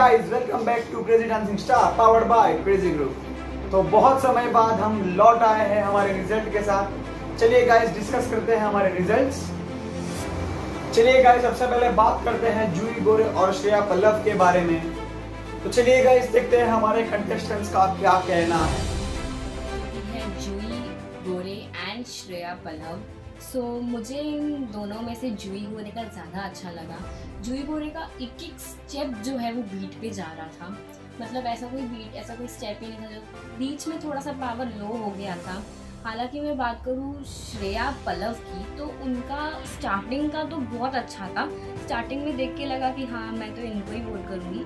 Guys, welcome back to crazy dancing star powered by crazy group. तो बहुत समय बाद हम लौट आए हैं हमारे रिजल्ट के साथ। चलिए गाइस डिस्कस करते हैं हमारे रिजल्ट्स। चलिए गाइस सबसे पहले बात करते हैं जूही गोरे और श्रेया पल्लव के बारे में। तो चलिए गाइस देखते हैं हमारे कंटेस्टेंट्स का क्या कहना है। जूही गोरे एंड श्रेया पल्लव। मुझे इन दोनों में से जूही गोरे का ज़्यादा अच्छा लगा। जूही गोरे का एक एक स्टेप जो है वो बीट पे जा रहा था, मतलब ऐसा कोई स्टेप ही नहीं था जो बीच में थोड़ा सा पावर लो हो गया था। हालांकि मैं बात करूँ श्रेया पल्लव की, तो उनका स्टार्टिंग का तो बहुत अच्छा था। स्टार्टिंग में देख के लगा कि हाँ मैं तो इनको ही वोट करूँगी,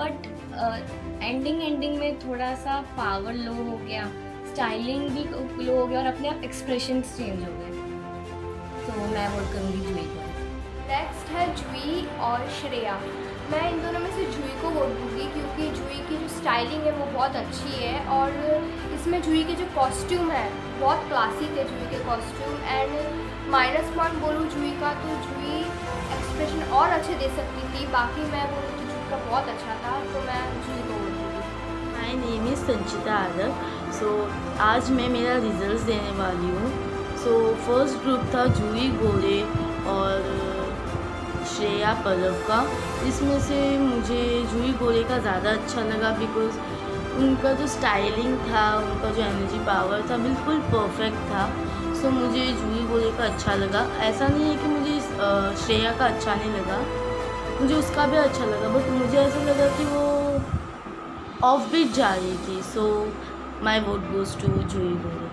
बट एंडिंग में थोड़ा सा पावर लो हो गया, स्टाइलिंग भी लो हो गया और अपने आप एक्सप्रेशन चेंज हो गए। तो मैं वोट करूँगी जूही को। नेक्स्ट है जूही और श्रेया। मैं इन दोनों में से जूही को वोट दूँगी क्योंकि जूही की जो स्टाइलिंग है वो बहुत अच्छी है और इसमें जूही के जो कॉस्ट्यूम है बहुत क्लासिक है जूही के कॉस्ट्यूम। एंड माइनस पॉइंट बोलूँ जूही का, तो जूही एक्सप्रेशन और अच्छे दे सकती थी। बाकी मैं बोलूँ तो जूही का बहुत अच्छा था, तो मैं जूही को वोट दूँगी। माय नेम इज़ संचिता आदर। आज मैं मेरा रिजल्ट देने वाली हूँ। फर्स्ट ग्रुप था जूही गोरे और श्रेया पल्लव का। इसमें से मुझे जूही गोरे का ज़्यादा अच्छा लगा बिकॉज़ उनका जो स्टाइलिंग था, उनका जो एनर्जी पावर था बिल्कुल परफेक्ट था। मुझे जूही गोरे का अच्छा लगा। ऐसा नहीं है कि मुझे श्रेया का अच्छा नहीं लगा, मुझे उसका भी अच्छा लगा, बट मुझे ऐसा लगा कि वो ऑफ बीट जा रही थी। My vote goes to Juhi Gore.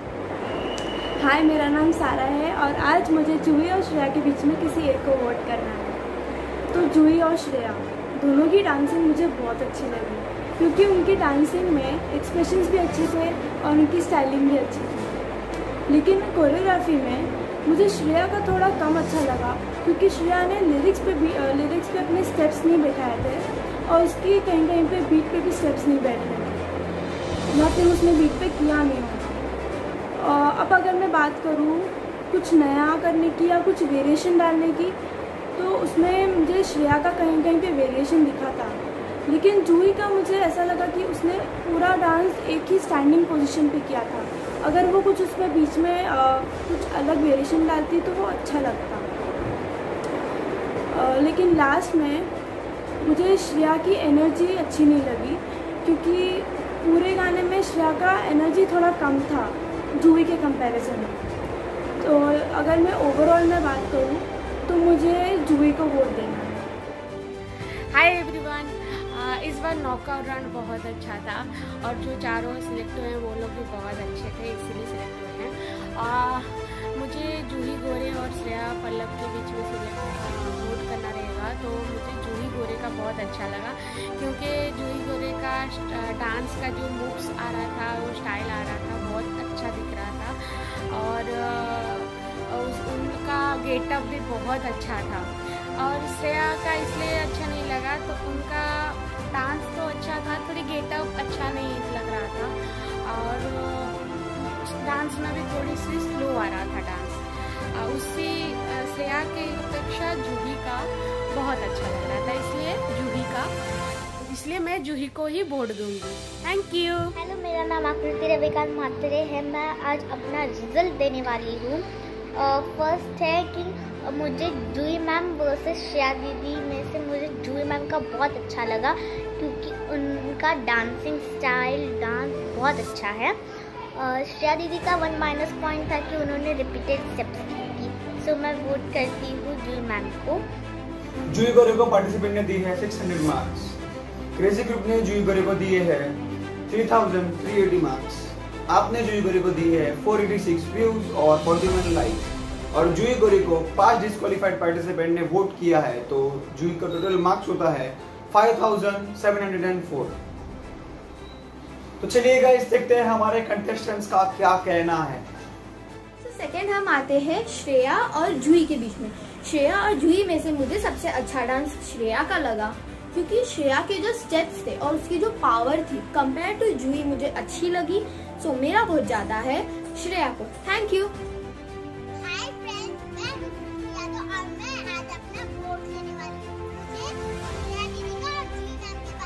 Hi, मेरा नाम सारा है और आज मुझे जूही और श्रेया के बीच में किसी एक को वोट करना है। तो जूही और श्रेया दोनों की डांसिंग मुझे बहुत अच्छी लगी क्योंकि उनकी डांसिंग में एक्सप्रेशंस भी अच्छे थे और उनकी स्टाइलिंग भी अच्छी थी। लेकिन कोरियोग्राफी में मुझे श्रेया का थोड़ा कम अच्छा लगा क्योंकि श्रेया ने लिरिक्स पे अपने स्टेप्स नहीं बैठाए थे और उसकी कहीं पे बीट पे भी स्टेप्स नहीं बैठ रहे थे या फिर उसने बीट पे किया नहीं हो। अब अगर मैं बात करूँ कुछ नया करने की या कुछ वेरिएशन डालने की, तो उसमें मुझे श्रेया का कहीं पे वेरिएशन दिखा था। लेकिन जूही का मुझे ऐसा लगा कि उसने पूरा डांस एक ही स्टैंडिंग पोजीशन पे किया था। अगर वो कुछ उसमें बीच में कुछ अलग वेरिएशन डालती तो वो अच्छा लगता। लेकिन लास्ट में मुझे श्रेया की एनर्जी अच्छी नहीं लगी क्योंकि पूरे गाने में श्रेया का एनर्जी थोड़ा कम था जूही के कंपैरिजन में। तो अगर मैं ओवरऑल में बात करूँ तो मुझे जूही को वोट देना है। हाय एवरीवन, इस बार नॉकआउट राउंड बहुत अच्छा था और जो चारों सिलेक्ट हुए हैं वो लोग भी बहुत अच्छे थे, इसीलिए सिलेक्ट हुए हैं। मुझे जूही गोरे और श्रेया पल्लव के बीच में वोट करना रहेगा, तो मुझे जूही गोरे का बहुत अच्छा लगा क्योंकि जूही गोरे का डांस का जो मूव्स आ रहा था, वो स्टाइल आ रहा था, बहुत अच्छा दिख रहा था और उनका गेटअप भी बहुत अच्छा था। और श्रेया का इसलिए अच्छा नहीं लगा, तो उनका डांस तो अच्छा था, थोड़ी गेटअप अच्छा नहीं लग रहा था और डांस में भी थोड़ी सी स्लो आ रहा था डांस। उससे श्रेया के अपेक्षा जूही का बहुत अच्छा लग रहा था, इसलिए मैं जूही को ही वोट दूंगी। Thank you. हेलो, मेरा नाम आकृति रविकांत मात्रे है। मैं आज अपना रिजल्ट देने वाली हूँ। फर्स्ट है कि मुझे जूही मैम वर्सेस श्रेया दीदी में से मुझे जूही मैम का बहुत अच्छा लगा क्योंकि उनका डांसिंग स्टाइल बहुत अच्छा है। श्रेया दीदी का 1 माइनस पॉइंट था कि उन्होंने रिपीटेड स्टेप्स की थी। मैं वोट करती हूँ जूही मैम को। जूही गोरे को पार्टिसिपेंट ने दी है 600 मार्क्स। क्रेजी ग्रुप ने जूही गोरे को दिए हैं 3380 मार्क्स। आपने जूही गोरे को दी है 486 व्यूज और 41 लाइक्स और जूही गोरे को 5 डिस्क्वालीफाइड पार्टिसिपेंट ने वोट किया है, तो जूही का टोटल मार्क्स होता है 5704। तो चलिए गाइस देखते हैं हमारे कंटेस्टेंट्स का क्या कहना है। सेकेंड हम आते हैं श्रेया और जूही के बीच में। श्रेया और जूही में से मुझे सबसे अच्छा डांस श्रेया का लगा क्योंकि श्रेया के जो स्टेप्स थे और उसकी जो पावर थी कंपेयर टू जूही मुझे अच्छी लगी। मेरा वोट जाता है श्रेया को। Thank you. हाय फ्रेंड्स, मैं श्रेया और मैं आज अपना वोट देने वाली हूँ। मुझे श्रेया दीदी का और जूही मैम के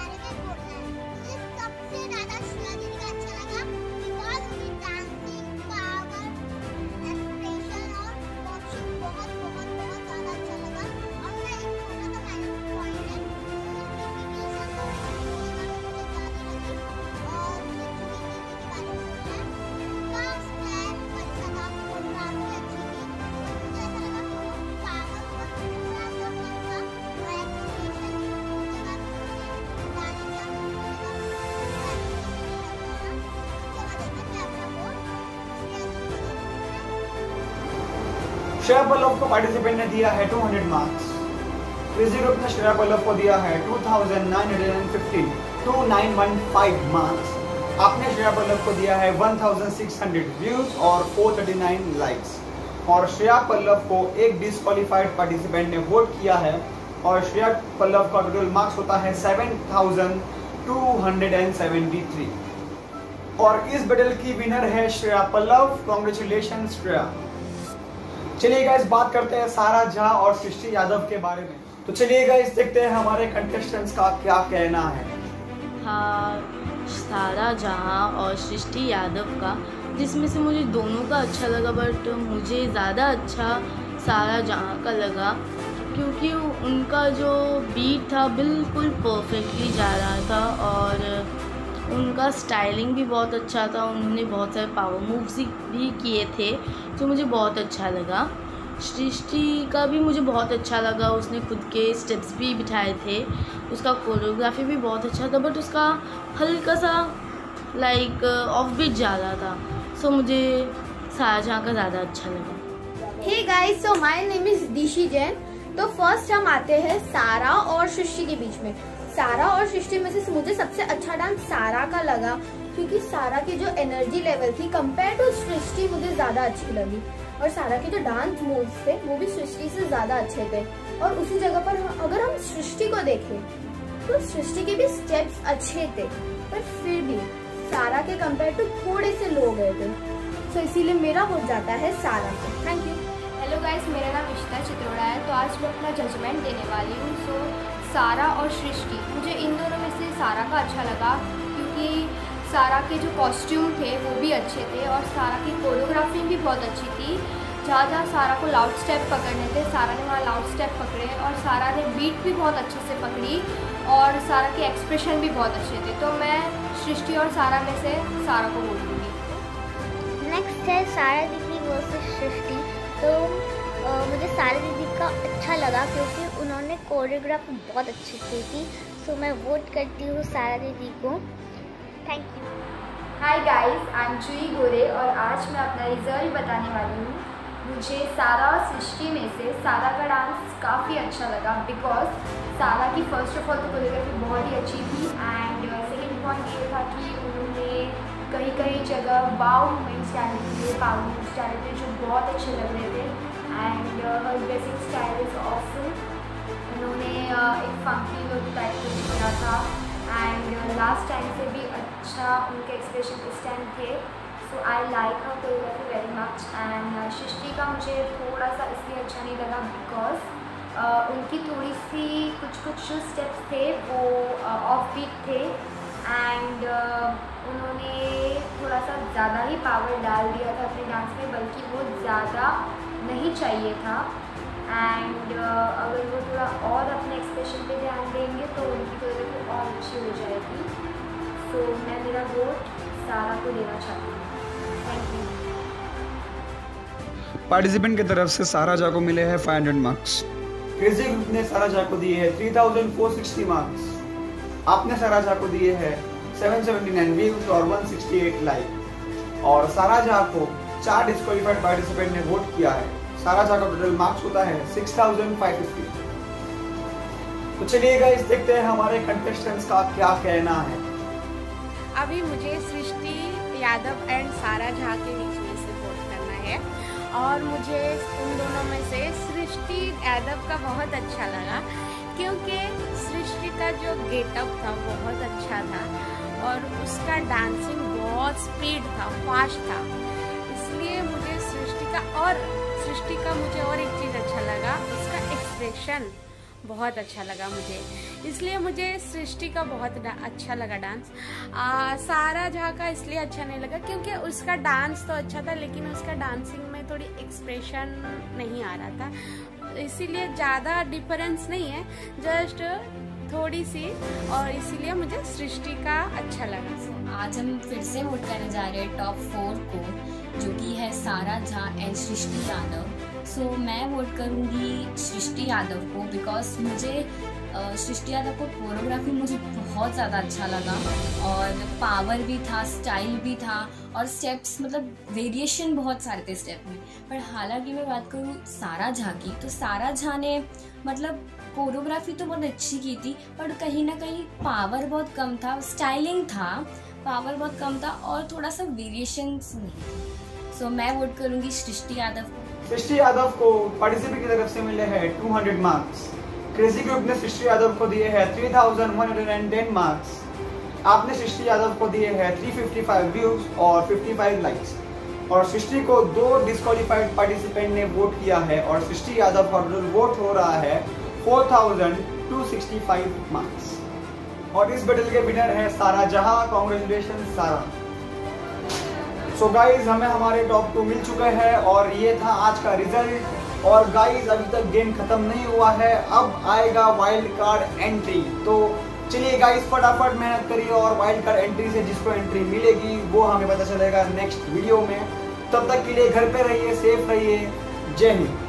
श्रेया पल्लव को पार्टिसिपेंट ने दिया है 200 मार्क्स। क्रेजी ग्रुप ने श्रेया पल्लव को दिया है 2915 2915 मार्क्स। आपने श्रेया पल्लव को दिया है 1600 व्यूज और 439 लाइक्स। और श्रेया पल्लव को एक डिस्क्वालीफाइड पार्टिसिपेंट ने वोट किया है और श्रेया पल्लव का टोटल मार्क्स होता है 7273 और इस बैटल की विनर है श्रेया पल्लव। कॉन्ग्रेचुलेशन श्रेया। चलिए गाइस बात करते हैं सारा झा और सृष्टि यादव के बारे में। तो चलिए गाइस देखते हैं हमारे कंटेस्टेंट्स का क्या कहना है। हाँ, सारा जहाँ और सृष्टि यादव का, जिसमें से मुझे दोनों का अच्छा लगा, बट मुझे ज़्यादा अच्छा सारा जहाँ का लगा क्योंकि उनका जो बीट था बिल्कुल परफेक्टली जा रहा था और उनका स्टाइलिंग भी बहुत अच्छा था। उन्होंने बहुत सारे पावर मूव्स भी किए थे जो मुझे बहुत अच्छा लगा। सृष्टि का भी मुझे बहुत अच्छा लगा, उसने खुद के स्टेप्स भी बिठाए थे, उसका कोरियोग्राफी भी बहुत अच्छा था, बट उसका हल्का सा लाइक ऑफ बीट जा रहा था। सो मुझे सारा जहाँ का ज़्यादा अच्छा लगा। Hey guys, so my name is Dishi Jain. तो फर्स्ट हम आते हैं सारा और सृष्टि के बीच में। सारा और सृष्टि में से मुझे सबसे अच्छा डांस सारा का लगा क्योंकि सारा की जो एनर्जी लेवल थी कंपेयर टू सृष्टि मुझे ज्यादा अच्छी लगी और सारा के जो डांस मूव्स थे वो भी सृष्टि से ज्यादा अच्छे थे। और उसी जगह पर अगर हम सृष्टि को देखें तो सृष्टि के भी स्टेप्स अच्छे थे पर फिर भी सारा के कंपेयर टू थोड़े से लो गए थे। तो इसीलिए मेरा वोट जाता है सारा को। Thank you. हेलो गाइस, मेरा नाम इशिता चित्रोड़ा है। तो आज मैं अपना जजमेंट देने वाली हूँ। सो सारा और सृष्टि, मुझे इन दोनों में से सारा का अच्छा लगा क्योंकि सारा के जो कॉस्ट्यूम थे वो भी अच्छे थे और सारा की कोरियोग्राफी भी बहुत अच्छी थी। जहाँ जहाँ सारा को लाउड स्टेप पकड़ने थे सारा ने वहाँ लाउड स्टेप पकड़े और सारा ने बीट भी बहुत अच्छे से पकड़ी और सारा के एक्सप्रेशन भी बहुत अच्छे थे। तो मैं सृष्टि और सारा में से सारा को वोट दूँगी। नेक्स्ट है सारा दीदी वर्सेस सृष्टि। तो मुझे सारा दीदी का अच्छा लगा क्योंकि उन्होंने कोरियोग्राफी बहुत अच्छी की थी। सो मैं वोट करती हूँ सारा दीदी को। Thank you. Hi guys, I am Juhi Gore और आज मैं अपना रिजल्ट बताने वाली हूँ। मुझे सारा और सृष्टि में से सारा का डांस काफ़ी अच्छा लगा बिकॉज सारा की फर्स्ट ऑफ ऑल तो कोरियोग्राफी बहुत ही अच्छी थी एंड सेकेंड पॉइंट ये था कि उन्होंने कहीं कहीं जगह वाव मूवमेंट्स डाले थे, पावर मूव्स डाले थे जो बहुत अच्छे लग रहे थे and her dressing style is awesome. उन्होंने एक फंकी लुक टाइप कुछ किया था एंड लास्ट टाइम से भी अच्छा उनके एक्सप्रेशन इस टाइम थे। So I like her choreography very much and Srishti का मुझे थोड़ा सा इसलिए अच्छा नहीं लगा बिकॉज उनकी थोड़ी सी कुछ जो स्टेप्स थे वो ऑफ बीट थे एंड उन्होंने थोड़ा सा ज़्यादा ही पावर डाल दिया था अपने डांस में, बल्कि वो ज़्यादा नहीं चाहिए था एंड अगर वो थोड़ा और अपने एक्सप्रेशन पे ध्यान देंगे तो उनकी कोरियोग्राफी और अच्छी हो जाएगी। सो मैं मेरा वोट सारा को देना चाहती हूँ। Thank you. पार्टिसिपेंट की तरफ से सारा झा को मिले हैं 500 मार्क्स। क्रेजी ग्रुप ने सारा झा को दिए हैं 3460 मार्क्स। आपने सारा झा को दिए हैं 779 व्यूज और 168 लाइक और सारा झा को 4 डिस्क्वालीफाइड पार्टिसिपेंट ने वोट किया है। सारा झा का टोटल मार्क्स होता है 6550। तो चलिए गाइस देखते हैं हमारे कंटेस्टेंट्स का क्या कहना है। अभी मुझे सृष्टि यादव एंड सारा झा के बीच में से वोट करना है और मुझे उन दोनों में से सृष्टि यादव का बहुत अच्छा लगा क्योंकि सृष्टि का जो गेटअप था बहुत अच्छा था और उसका डांसिंग बहुत स्पीड था, फास्ट था, इसलिए मुझे सृष्टि का मुझे और एक चीज़ अच्छा लगा, उसका एक्सप्रेशन बहुत अच्छा लगा मुझे, इसलिए मुझे सृष्टि का बहुत अच्छा लगा डांस। सारा झा का इसलिए अच्छा नहीं लगा क्योंकि उसका डांस तो अच्छा था लेकिन उसका डांसिंग में थोड़ी एक्सप्रेशन नहीं आ रहा था, इसीलिए ज़्यादा डिफरेंस नहीं है, जस्ट थोड़ी सी, और इसीलिए मुझे सृष्टि का अच्छा लगा। आज हम फिर से वोट करने जा रहे हैं टॉप 4 को, जो कि है सारा झा एंड सृष्टि यादव। सो मैं वोट करूँगी सृष्टि यादव को, बिकॉज मुझे सृष्टि यादव को कोरियोग्राफी मुझे बहुत ज़्यादा अच्छा लगा, और पावर भी था, स्टाइल भी था, और स्टेप्स मतलब वेरिएशन बहुत सारे थे स्टेप में। पर हालांकि मैं बात करूँ सारा झा की, तो सारा झा ने मतलब कोरियोग्राफी तो बहुत अच्छी की थी, पर कहीं ना कहीं पावर बहुत कम था, स्टाइलिंग था, पावर बहुत कम था, और थोड़ा सा वेरिएशंस नहीं थे। सो मैं वोट करूँगी सृष्टि यादव को। सृष्टि यादव को पार्टिसिपेंट की तरफ से मिले हैं 200 मार्क्स। क्रेजी ग्रुप ने सृष्टि यादव को दिए हैं 3110 मार्क्स। आपने सृष्टि यादव को दिए हैं 355 व्यूज और 55 लाइक्स, और सृष्टि को 2 डिस्क्वालीफाइड पार्टिसिपेंट ने वोट किया है, और सृष्टि यादव का वोट हो रहा है 4265 मार्क्स। और इस बैटल के विनर है सारा जहां। कांग्रेचुलेशन सारा। सो गाइज, हमें हमारे टॉप 2 मिल चुके हैं, और ये था आज का रिजल्ट। और गाइज, अभी तक गेम खत्म नहीं हुआ है, अब आएगा वाइल्ड कार्ड एंट्री। तो चलिए गाइज, फटाफट मेहनत करिए, और वाइल्ड कार्ड एंट्री से जिसको एंट्री मिलेगी वो हमें पता चलेगा नेक्स्ट वीडियो में। तब तक के लिए घर पे रहिए, सेफ रहिए। जय हिंद।